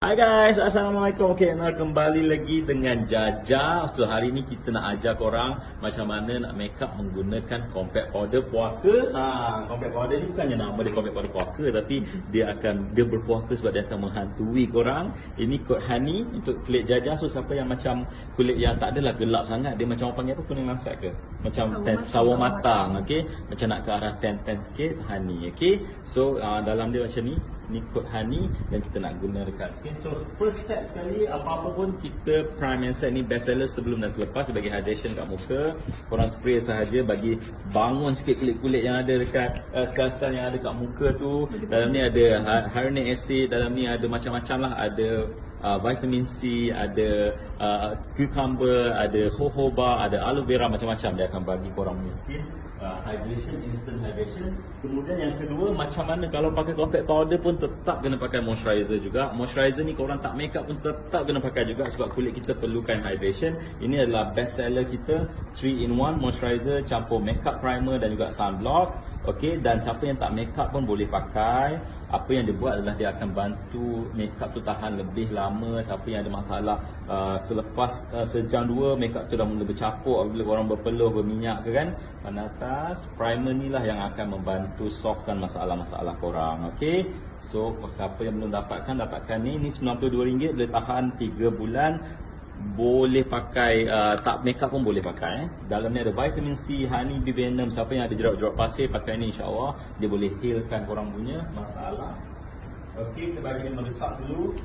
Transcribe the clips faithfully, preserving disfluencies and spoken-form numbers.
Hai guys, Assalamualaikum. Okay, nak kembali lagi dengan Jaja. So hari ni kita nak ajar korang macam mana nak make up menggunakan compact powder puaka. Ha, compact powder ni bukannya nama dia compact powder puaka, tapi dia akan dia berpuaka sebab dia akan menghantui korang. Ini kod honey untuk kulit Jaja. So siapa yang macam kulit yang tak adalah gelap sangat, dia macam orang panggil apa, kuning langsat ke? Macam ten, sawo matang, okey. Macam nak ke arah ten-ten sikit, honey, okey. So uh, dalam dia macam ni. Ni kod honey yang kita nak guna dekat skin. So first step sekali, apa-apa pun kita prime and set ni best seller sebelum dan selepas, bagi hydration kat muka. Korang spray sahaja bagi bangun sikit kulit-kulit yang ada dekat uh, sel-sel yang ada kat muka tu. Dalam ni ada hyaluronic acid, dalam ni ada macam-macam lah, ada Uh, vitamin C, ada uh, cucumber, ada jojoba, ada aloe vera, macam-macam dia akan bagi korang punya skin uh, hydration, instant hydration. Kemudian yang kedua, macam mana kalau pakai compact powder pun tetap kena pakai moisturizer juga. Moisturizer ni korang tak make up pun tetap kena pakai juga sebab kulit kita perlukan hydration. Ini adalah best seller kita, three in one moisturizer campur makeup primer dan juga sunblock. Okey, dan siapa yang tak make up pun boleh pakai. Apa yang dia buat adalah dia akan bantu make up tu tahan lebih lama. Siapa yang ada masalah uh, selepas uh, sejam dua make up tu dah mula bercapuk apabila korang berpeluh, berminyak ke kan, panas atas, primer ni lah yang akan membantu softkan masalah-masalah korang. Okey, so siapa yang belum dapatkan, dapatkan ni. Ni sembilan puluh dua ringgit, boleh tahan tiga bulan. Boleh pakai, uh, tak make up pun boleh pakai eh. Dalam ni ada vitamin C, honey bee venom. Siapa yang ada jerawat-jerawat pasir, pakai ni, insyaAllah dia boleh healkan korang punya masalah. Okey, kita bagi dia meresap dulu.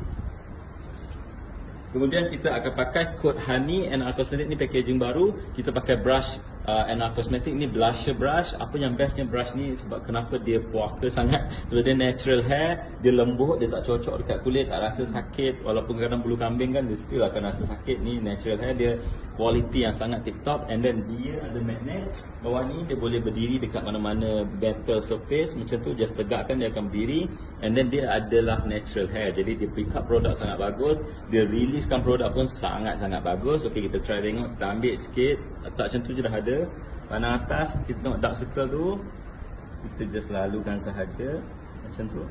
Kemudian kita akan pakai kod honey and our cosmetic ni, packaging baru. Kita pakai brush uh, and our cosmetic ni, blusher brush. Apa yang bestnya brush ni, sebab kenapa dia puaka sangat, sebab dia natural hair, dia lembut, dia tak cocok dekat kulit, tak rasa sakit. Walaupun kadang bulu kambing kan, dia still akan rasa sakit. Ni natural hair, dia quality yang sangat tip top. And then dia ada magnet bawah ni, dia boleh berdiri dekat mana-mana metal surface macam tu, just tegakkan dia akan berdiri. And then dia adalah natural hair, jadi dia pick up produk sangat bagus, dia releasekan produk pun sangat-sangat bagus. Okey, kita try tengok, kita ambil sikit, letak macam tu je dah ada. Panah atas, kita tengok dark circle tu, kita just lalukan sahaja macam tu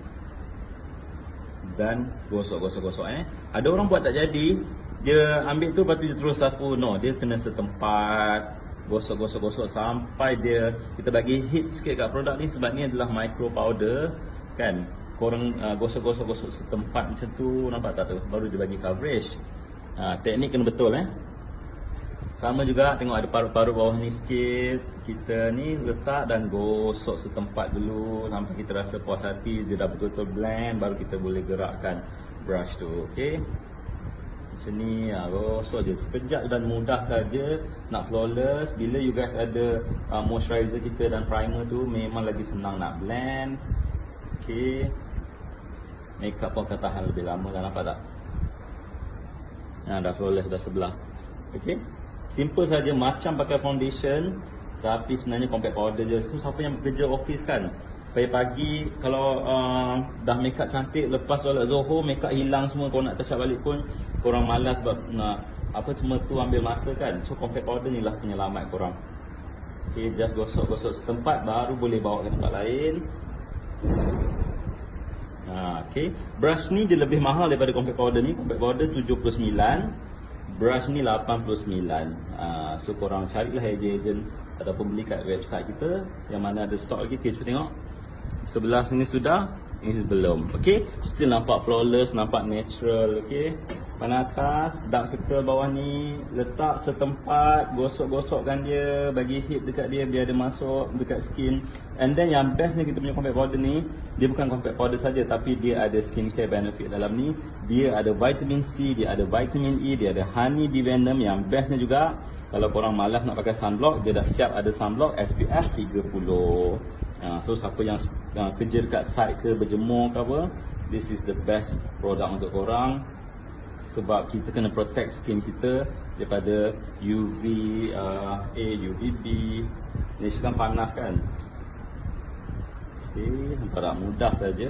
dan gosok-gosok-gosok eh. Ada orang buat tak jadi, dia ambil tu lepas tu dia terus sapu. No, dia kena setempat, gosok-gosok-gosok sampai dia, kita bagi heat sikit kat produk ni sebab ni adalah micro powder kan. Korang uh, gosok-gosok-gosok setempat macam tu, nampak tak tu, baru dia bagi coverage. uh, Teknik kena betul eh. Sama juga, tengok ada parut-parut bawah ni sikit, kita ni letak dan gosok setempat dulu sampai kita rasa puas hati dia dah betul-betul blend, baru kita boleh gerakkan brush tu. Okey, macam ni, ha, gosok je sekejap dan mudah saja, nak flawless. Bila you guys ada uh, moisturizer kita dan primer tu, memang lagi senang nak blend. Okey, makeup pun akan tahan lebih lama lah, nampak tak? Ha, dah flawless dah sebelah. Okey, simple saja, macam pakai foundation tapi sebenarnya compact powder je. So siapa yang bekerja office kan, pagi-pagi kalau uh, dah make up cantik, lepas solat Zohor make up hilang semua, korang nak touch up balik pun korang malas sebab nak apa, semua tu ambil masa kan. So compact powder ni lah penyelamat korang. Okay, just gosok-gosok setempat, baru boleh bawa ke tempat lain. Ha, okay, brush ni dia lebih mahal daripada compact powder ni. Compact powder tujuh puluh sembilan, brush ni lapan puluh sembilan. uh, So korang carilah agent ataupun beli kat website kita yang mana ada stok lagi. Okay, cuba tengok, sebelah sini sudah, ini belum. Okay, still nampak flawless, nampak natural. Okay, panah atas, dark circle bawah ni, letak setempat, gosok-gosokkan dia, bagi heat dekat dia biar dia masuk dekat skin. And then yang bestnya kita punya compact powder ni, dia bukan compact powder saja tapi dia ada skincare benefit dalam ni. Dia ada vitamin C, dia ada vitamin E, dia ada honey bee venom. Yang bestnya juga, kalau korang malas nak pakai sunblock, dia dah siap ada sunblock S P F tiga puluh. uh, So siapa yang uh, kerja dekat site ke, berjemur ke apa, this is the best product untuk korang. Sebab kita kena protect skin kita daripada U V uh, A, U V B. Ni sekarang panas kan. Okey, nampak tak, mudah saja.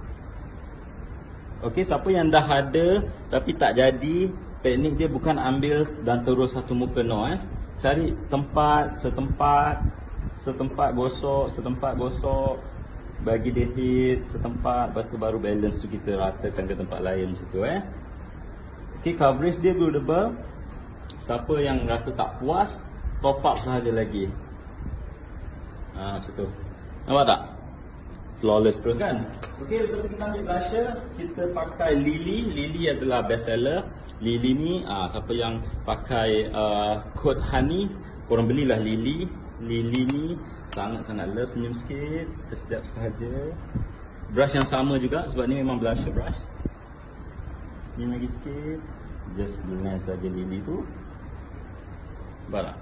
Okey, siapa yang dah ada tapi tak jadi, teknik dia bukan ambil dan terus satu muka, no eh. Cari tempat, setempat, setempat gosok, setempat gosok. bagi dia hit setempat, lepas tu baru balance tu kita ratakan ke tempat lain macam tu eh. Okay, coverage dia buildable. Siapa yang rasa tak puas, top up sahaja lagi. Ha, macam tu. Nampak tak? Flawless terus kan? Okay, lepas tu kita ambil blusher. Kita pakai Lily. Lily adalah best seller. Lily ni, ah, siapa yang pakai uh, code honey, korang belilah Lily. Lily ni sangat-sangat love. Senyum sikit, kesedap sahaja. Brush yang sama juga sebab ni memang blusher brush. Ni lagi sikit. Just blend saja Lily tu. Nampak tak?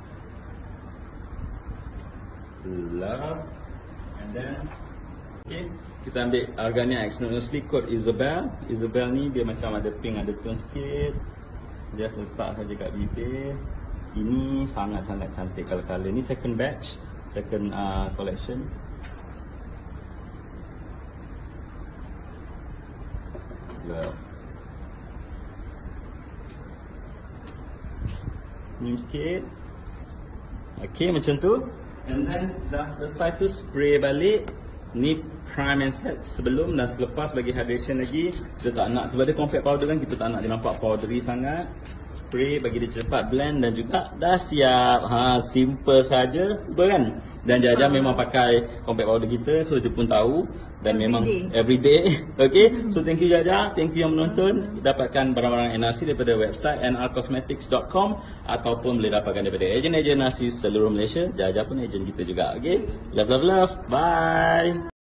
Love. And then okay, kita ambil Argania Exynosli code Isabel. Isabel ni dia macam ada pink, ada tone sikit. Just letak saja kat bibir. Ini sangat-sangat cantik color-color. Ni second batch, second uh, collection. Love. Ni sikit. Okay, macam tu. And then dah selesai tu spray balik. Ni prime and set sebelum dan selepas bagi hydration lagi. Kita tak nak, sebab dia compact powder kan, kita tak nak dia nampak powdery sangat. Spray bagi dia cepat blend dan juga dah siap. Ha, simple saja, betul kan? Dan Jaja memang pakai compact powder kita, so dia pun tahu dan memang everyday. Okay, so thank you Jaja, thank you yang menonton. Dapatkan barang-barang N R C daripada website n r cosmetics dot com ataupun boleh dapatkan daripada ejen-ejen N R C seluruh Malaysia. Jaja pun ejen kita juga. Okay, love love love, bye.